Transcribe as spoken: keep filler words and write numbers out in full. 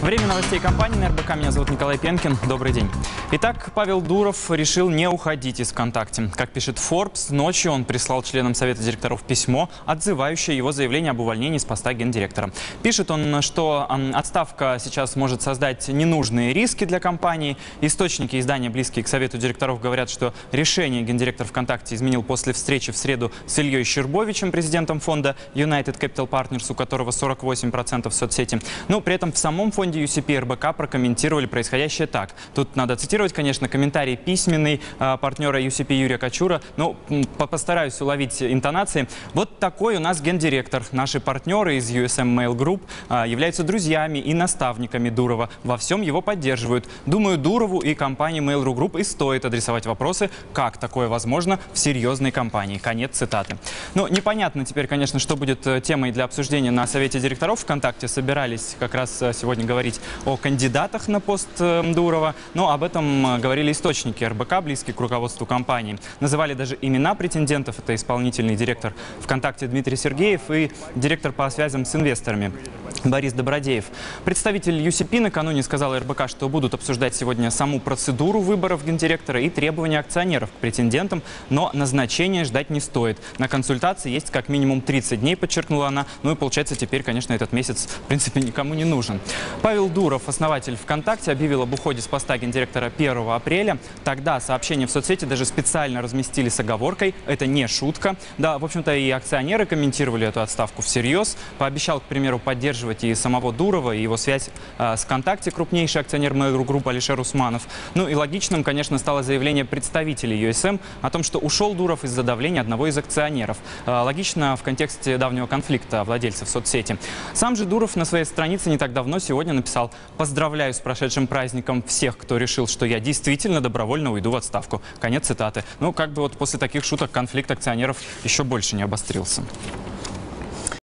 Время новостей компании на эр бэ ка. Меня зовут Николай Пенкин. Добрый день. Итак, Павел Дуров решил не уходить из ВКонтакте. Как пишет Forbes, ночью он прислал членам Совета директоров письмо, отзывающее его заявление об увольнении с поста гендиректора. Пишет он, что отставка сейчас может создать ненужные риски для компании. Источники издания, близкие к Совету директоров, говорят, что решение гендиректор ВКонтакте изменил после встречи в среду с Ильей Щербовичем, президентом фонда United Capital Partners, у которого сорок восемь процентов соцсети. Но при этом в самом фонде ю си пи эр бэ ка прокомментировали происходящее так. Тут надо цитировать, конечно, комментарий письменный э, партнера ю си пи Юрия Кочура. Но по постараюсь уловить интонации. Вот такой у нас гендиректор. Наши партнеры из ю эс эм Mail Group э, являются друзьями и наставниками Дурова. Во всем его поддерживают. Думаю, Дурову и компании Mail.ru Group и стоит адресовать вопросы, как такое возможно в серьезной компании. Конец цитаты. Ну, непонятно теперь, конечно, что будет темой для обсуждения на Совете директоров ВКонтакте. Собирались как раз сегодня говорить о кандидатах на пост Дурова, но об этом говорили источники эр бэ ка, близкие к руководству компании. Называли даже имена претендентов. Это исполнительный директор ВКонтакте Дмитрий Сергеев и директор по связям с инвесторами Борис Добродеев. Представитель ю си пи накануне сказал эр бэ ка, что будут обсуждать сегодня саму процедуру выборов гендиректора и требования акционеров к претендентам, но назначения ждать не стоит. На консультации есть как минимум тридцать дней, подчеркнула она. Ну и получается, теперь, конечно, этот месяц в принципе никому не нужен. Павел Дуров, основатель ВКонтакте, объявил об уходе с поста гендиректора первого апреля. Тогда сообщение в соцсети даже специально разместили с оговоркой. Это не шутка. Да, в общем-то, и акционеры комментировали эту отставку всерьез. Пообещал, к примеру, поддерживать и самого Дурова, и его связь э, с ВКонтакте, крупнейший акционер Mail.ru Group Алишер Усманов. Ну и логичным, конечно, стало заявление представителей ю эс эм о том, что ушел Дуров из-за давления одного из акционеров. Э, логично в контексте давнего конфликта владельцев соцсети. Сам же Дуров на своей странице не так давно сегодня написал: «Поздравляю с прошедшим праздником всех, кто решил, что я действительно добровольно уйду в отставку». Конец цитаты. Ну, как бы вот после таких шуток конфликт акционеров еще больше не обострился.